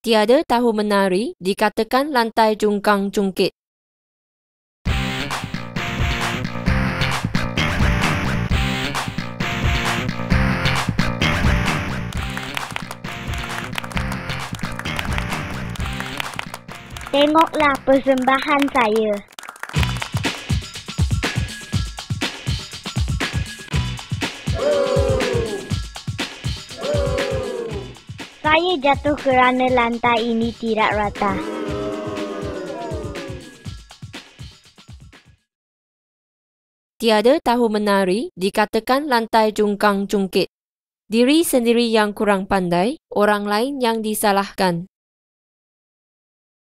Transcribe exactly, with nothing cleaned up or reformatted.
Tiada tahu menari, dikatakan lantai cungkang-cungkit. Tengoklah persembahan saya. Saya jatuh kerana lantai ini tidak rata. Tiada tahu menari, dikatakan lantai cungkang-cungkit. Diri sendiri yang kurang pandai, orang lain yang disalahkan.